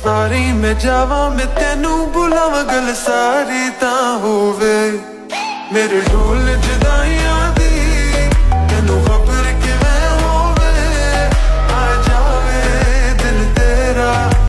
सारी मैं जावा मैं तेनू बुलावा गल सारी ता होवे मेरे ढोल